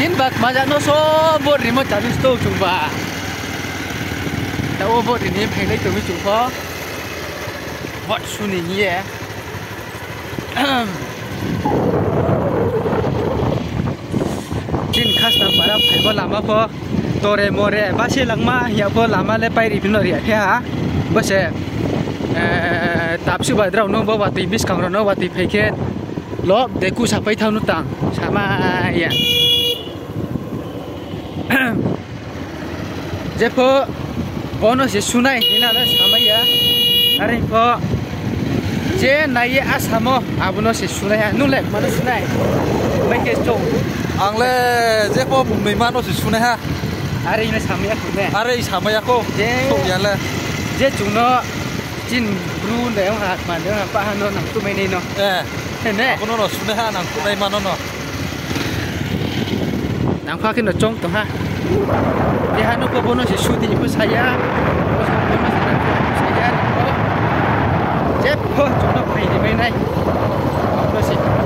Jin bak majak no so bot remote jadi stop coba. Tahu bot ini pengen itu coba. Bot suni ni ya. Jin khas nam para pengen lama po. Tore more basi langma ya po lama le pai ripino ria ya. Basi tapsu badrau no bawa tibis kang no bawa tipeket. Lo deku sampai tahun utang sama ya. Jepo bonus je sunai hina le sama ya. Hari ko je nai asamo abuno se sunai nulek mana sunai. Mai cho. Angle jepo bumi mano se sunai ha. Hari ini sama ya kune. Hari sama ya ko. Je ya le. Je juno jin bru le hat man le pa hano nang tu mai ni no. Nè, aku nono sunai ha nang kunai mana nono. Nang pha kin no chong to ha. Di hanu ko bono si suti ibu saya. Saya. Jep ho, chúng nó phải đi bên này. Nó sẽ